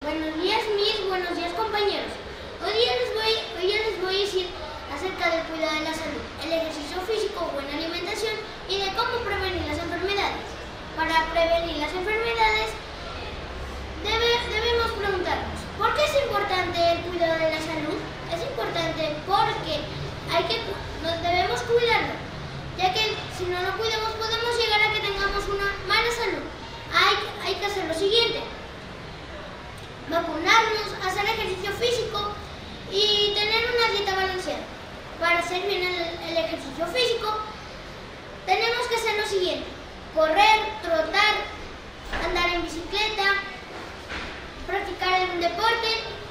Buenos días, Miss. Buenos días, compañeros. Hoy les voy a decir acerca del cuidado de la salud, el ejercicio físico, buena alimentación y de cómo prevenir las enfermedades. Para prevenir las enfermedades debemos preguntarnos, ¿por qué es importante el cuidado de la salud? Es importante porque debemos cuidarlo, ya que si no lo cuidamos podemos llegar a que tengamos una mala salud. Hay que hacer lo siguiente: vacunarnos, hacer ejercicio físico y tener una dieta balanceada. Para hacer bien el ejercicio físico tenemos que hacer lo siguiente: correr, trotar, andar en bicicleta, practicar algún deporte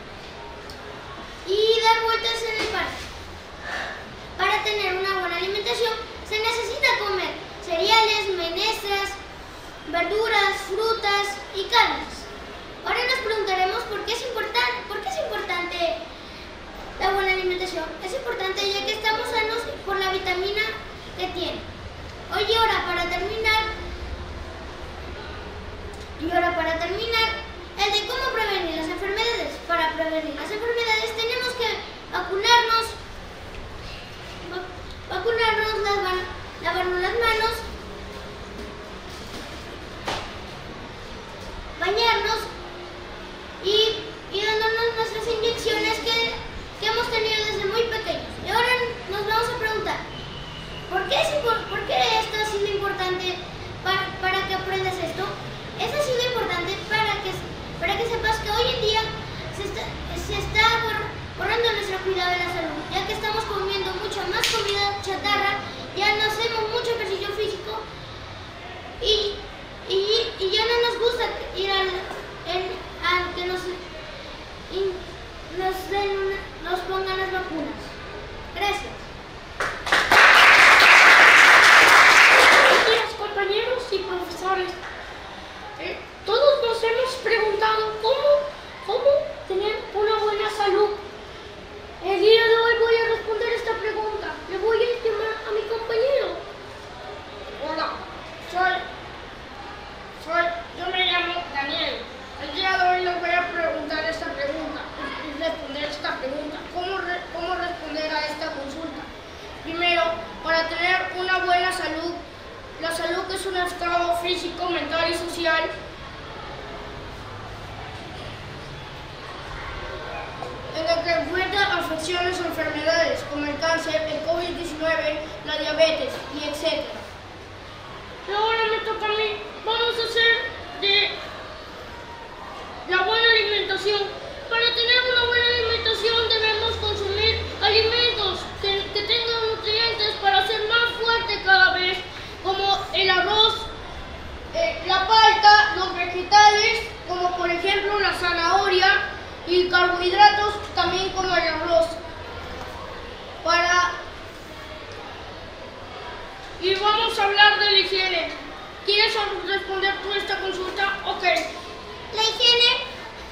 y dar vueltas en el parque. Para tener una buena alimentación se necesita comer cereales, menestras, verduras, frutas y carnes. Ahora nos preguntaremos por qué es importante la buena alimentación. Es importante ya que estamos sanos por la vitamina que tiene. Y ahora para terminar, el de cómo prevenir las enfermedades. Para prevenir las enfermedades tenemos que vacunarnos, lavarnos las manos, bañarnos y dándonos nuestras inyecciones que hemos tenido desde muy pequeños. Y ahora nos vamos a preguntar, ¿por qué esto ha sido importante para que aprendas esto? Esto ha sido importante para que sepas que hoy en día se está borrando nuestro cuidado de la salud, ya que estamos comiendo mucha más comida chatarra, ya no hacemos mucho ejercicio físico y ya no nos gusta ir a que nos pongan las vacunas. Gracias. Buenos días, compañeros y profesores. Todos nos hemos preguntado cómo tener una buena salud. El día de hoy voy a responder esta pregunta. Le voy a llamar a mi compañero. Hola, yo me llamo Daniel. El día de hoy les voy a preguntar esta pregunta y responder esta pregunta. ¿Cómo responder a esta consulta? Primero, para tener una buena salud, la salud es un estado físico, mental y social en el que enfrenta afecciones o enfermedades como el cáncer, el COVID-19, la diabetes y etc. Ahora me toca a mí. Vamos a hacer de la buena alimentación. Para tener una buena alimentación debemos consumir alimentos que tengan nutrientes para ser más fuerte cada vez, como el arroz, la palta, los vegetales, como por ejemplo la zanahoria, y carbohidratos también como el arroz. Y vamos a hablar de la higiene. ¿Quieres responder tú esta consulta? Ok. La higiene.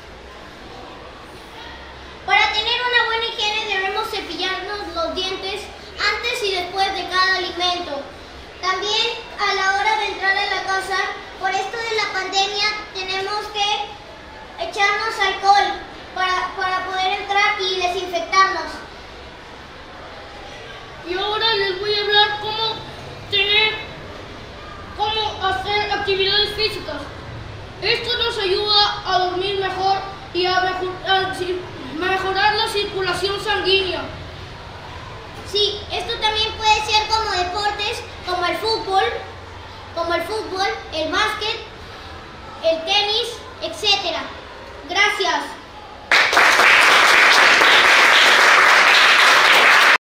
Para tener una buena higiene debemos cepillarnos los dientes antes y después de cada alimento. También a la hora de entrar a la casa, por esto de la pandemia, tenemos que echarnos alcohol para poder entrar y desinfectarnos. Y ahora les voy a hablar cómo hacer actividades físicas. Esto nos ayuda a dormir mejor y a mejorar la circulación sanguínea. Sí, esto también puede ser como deportes, como el fútbol, el básquet, el tenis, etc. Gracias.